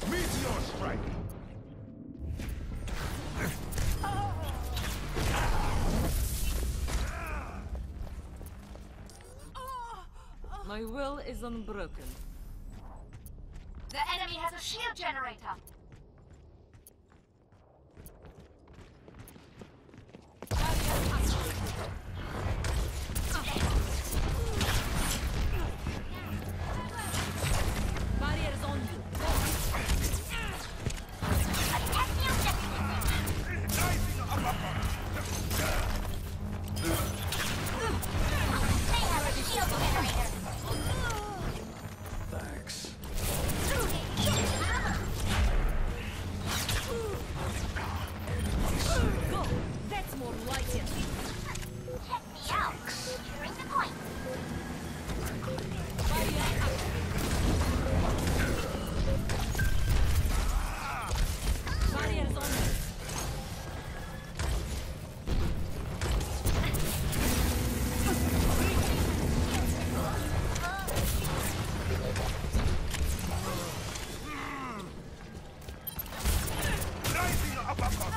Meteor strike! My will is unbroken. The enemy has a shield generator. Barriers on you. Attack the objective. They have a shield generator. Thanks. Go! That's more like it. Check me out. Securing the point. Barrier activated. Barriers on you. Rising uppercut!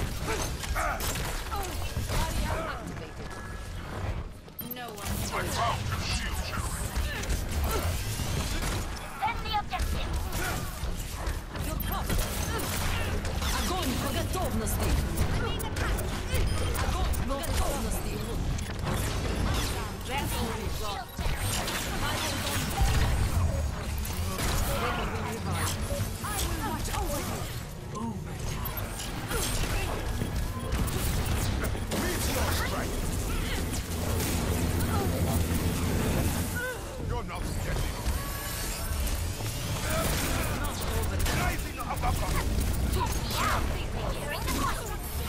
Barrier activated. No one. I found the shield generator. Defend the objective. Your cup. Огонь по готовности. Огонь по готовности. That's all we've got. Barriers on you. They will be revived. I will watch over you. Meteor strike! You're not getting Rising uppercut! Check me out. Securing the point.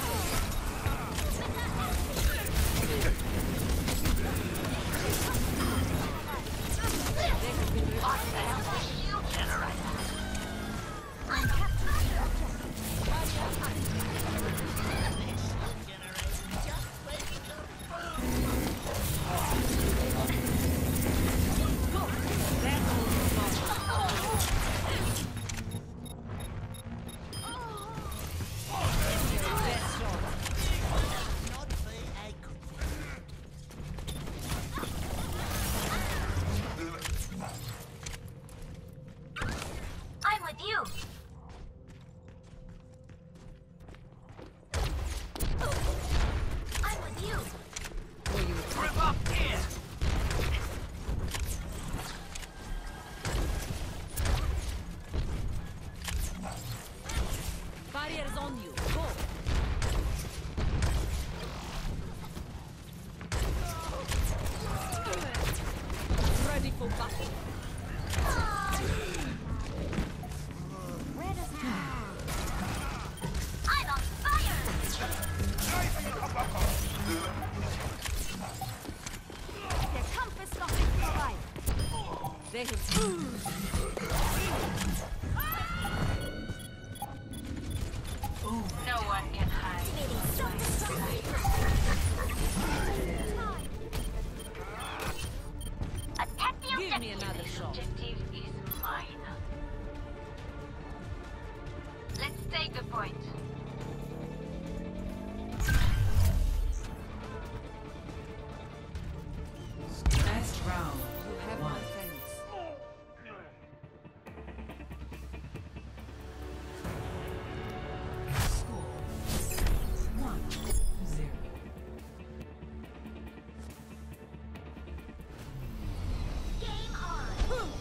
Found the shield generator. I'm with you. I'm with you. Rip up here! Barriers on you. Go. Ready for battle. I'm on fire. Rising uppercut! Der Kampf ist noch nicht vorbei. They have No one can hide. Attack the Give objective. me another shot. Objective is mine. Let's take the point. Last round. You have my thanks. Score 1-0. Game on.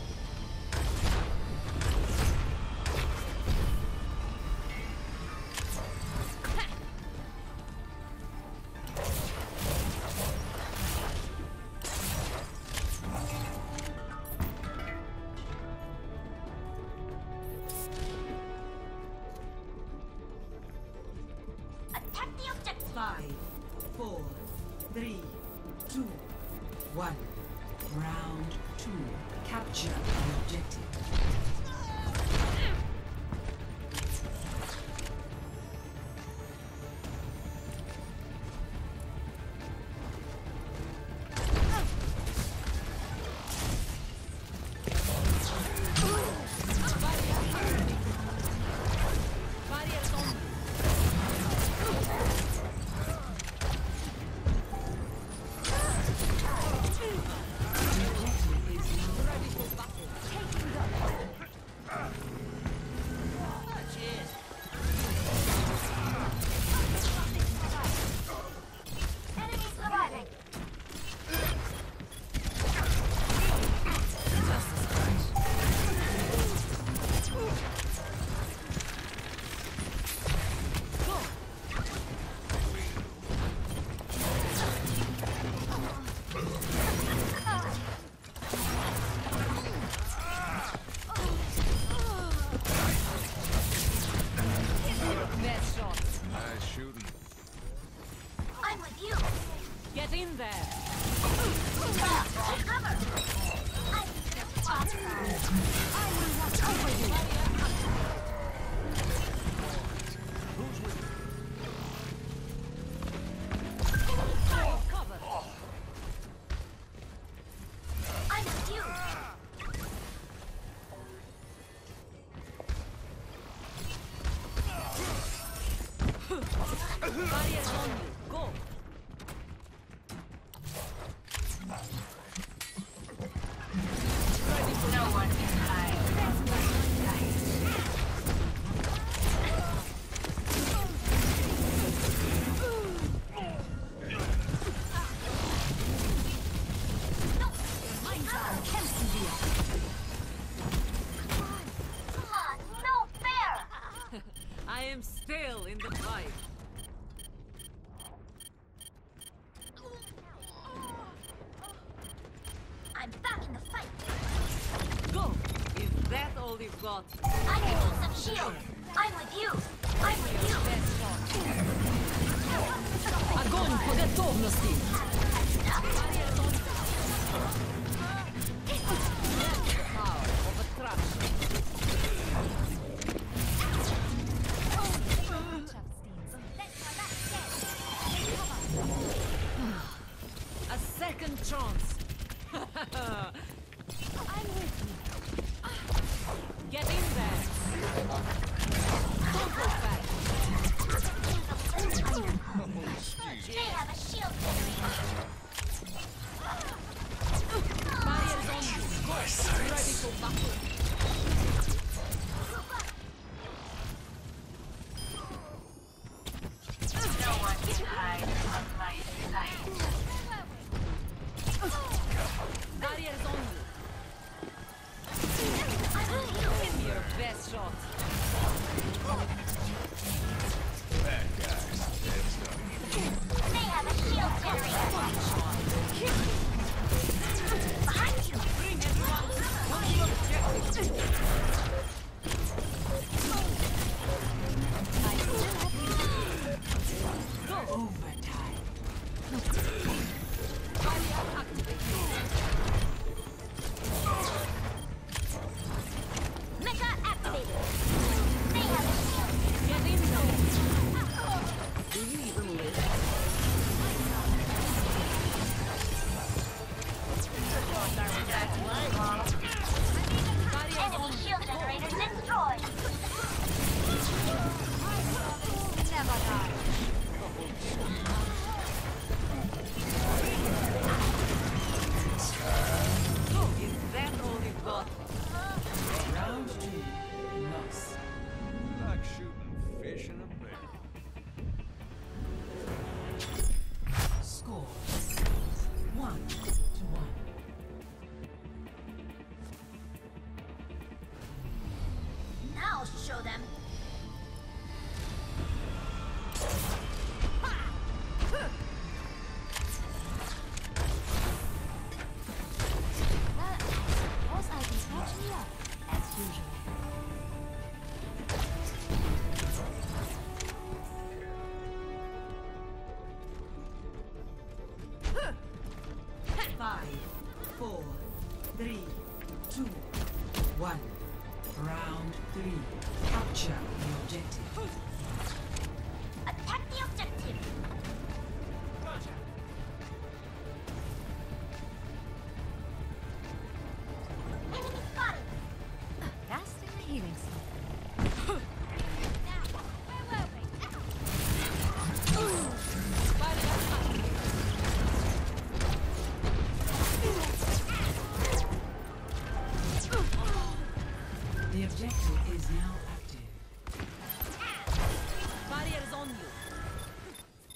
Attack the objective. 5, 4, 3, 2, 1. Round 2. Capture the objective. Get in there! Take cover! I will watch over you! Who's with me? Fire cover! I'm with you! Barriers on you! Go! No one can hide. Come on, no fair! I am still in the fight. I'm back in the fight. Go! Is that all you've got? I can use some shield. I'm with you. I'm with you. Best shot. Огонь по готовности! Barriers on power of attraction. A second chance. I'm with you. Get in there. Don't go back. They have a shield generator. Barriers on you. Go. Ready for battle. No one can hide from my sight. Barriers on you. I'm with you. Give me your best shot. Bad guys. Dead stuff. They have a shield generator. Behind you. Bring everyone. What are your objectives? I still have you. Overtime. Barrier activated. Mecha activated. They have a shield. Get in there. Do you even live? Barriers Enemy on you. shield generator destroyed. Never die. Go. Is that all you've got? Round 2. Loss. Like shooting fish in a barrel. Score 1-1. Now show them. Well, I suppose I can catch you up, as usual. 5, 4, 3, 2, 1. Round 3. Capture the objective. Attack the objective. Enemy spotted. Fast in the healing zone. Now, where were we? Barrier activated. The objective is now active. Barriers on you.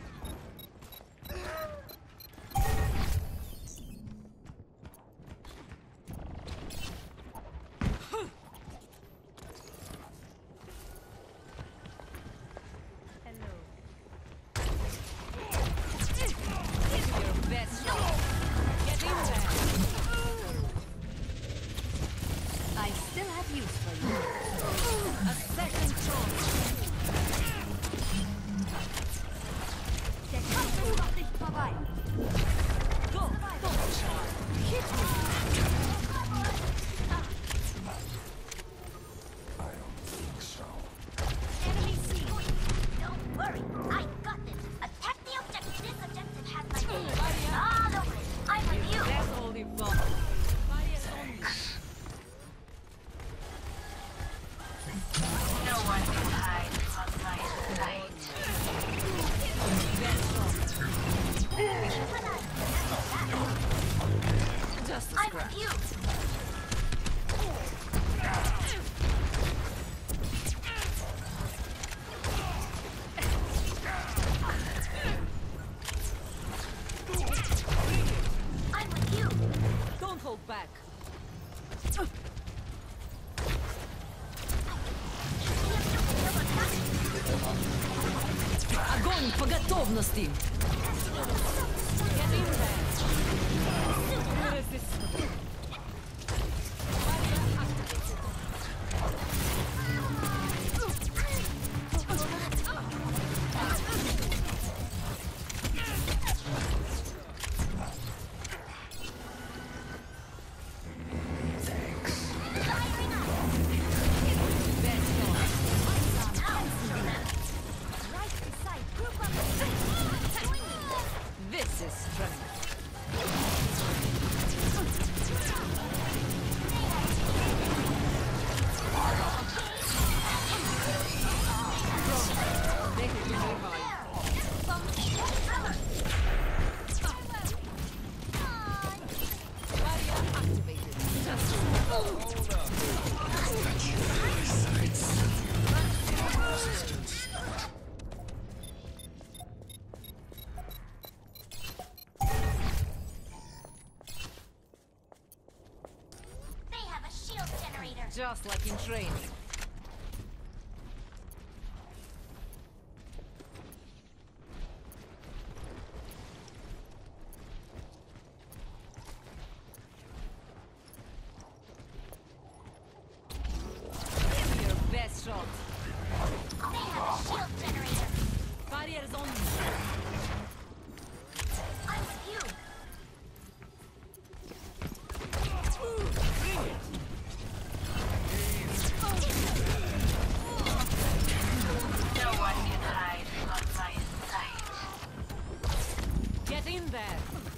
Hello. Give me your best shot. Get in there. I still have use for you. A second chance. Der Kampf ist noch nicht vorbei. Go! Hit me! I don't think so. Enemy seen. Don't worry, I got this. Attack the objective. This objective has my name all over it. I'm with you. That's all you've got. Barriers on you. No one can hide from my sight. Just a I'm scratch. with you. I'm with you. Don't hold back. Огонь по готовности! Get in there! Irresistible. Barrier activated. Best Right beside group up. This is strength. They can be revived. Barrier activated. Just They have a shield generator. Just like in training. Give me your best shot. They have a shield generator. Barriers on you. I'm with you. Bring it. No one can hide from my sight. Get in there.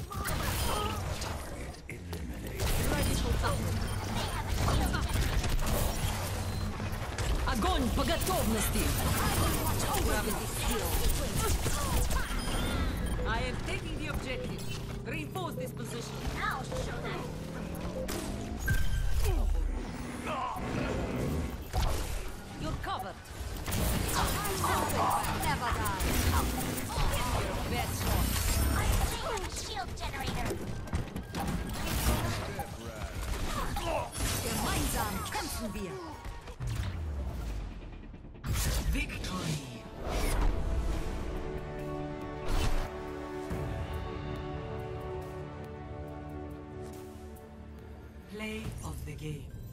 Eliminate. Ready for battle. They have a shield generator. Огонь по готовности. Gravity skill. I am taking the objective. Reinforce this position. I'll show them. You're covered. Never die. Your best shot. They have a shield generator. Step right. Gemeinsam kämpfen wir. Victory. Play of the game.